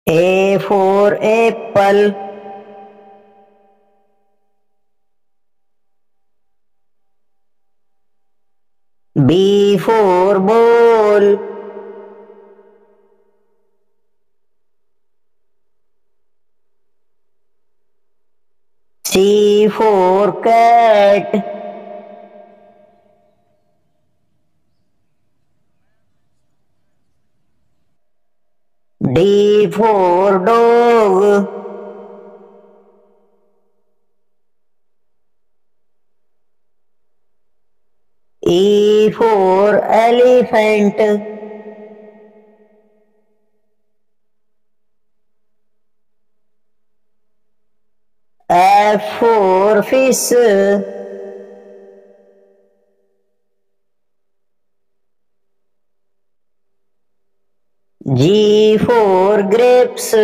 A for apple. B for ball. C for cat. D for dog. E for elephant. F for fish. G for grapes.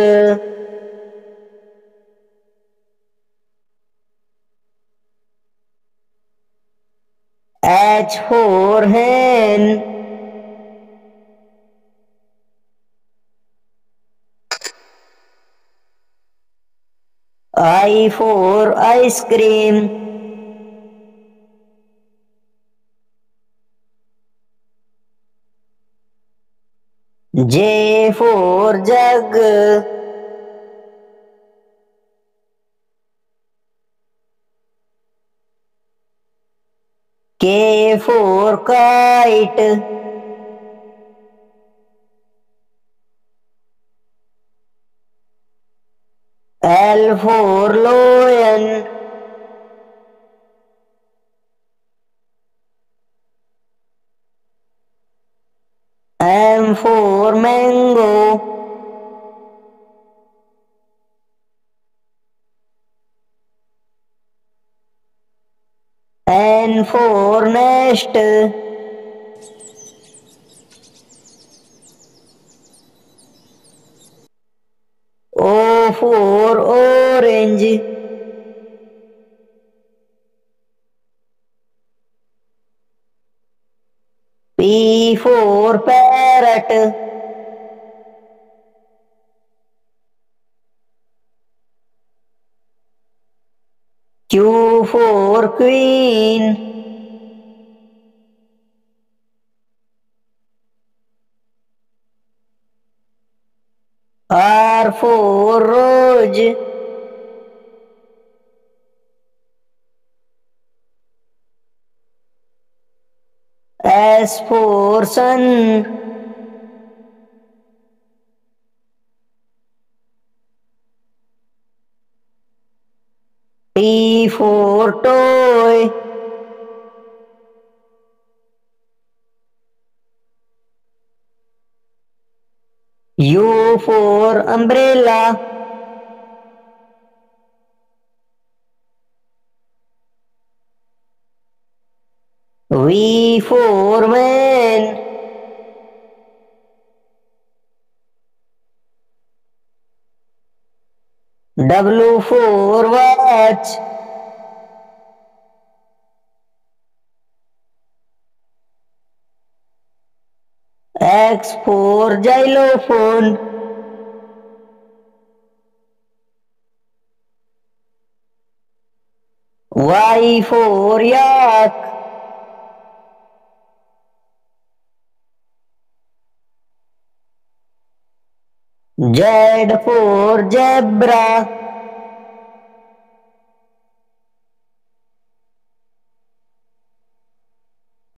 H for hen. I for ice cream. J for jug. K for kite. L for lion. M for mango. N for nest. O for orange. P for parrot. Q for queen. R for rose. S for sun. T for toy. U for umbrella. V for van. W for watch. X for xylophone. Y for yak. Z for zebra.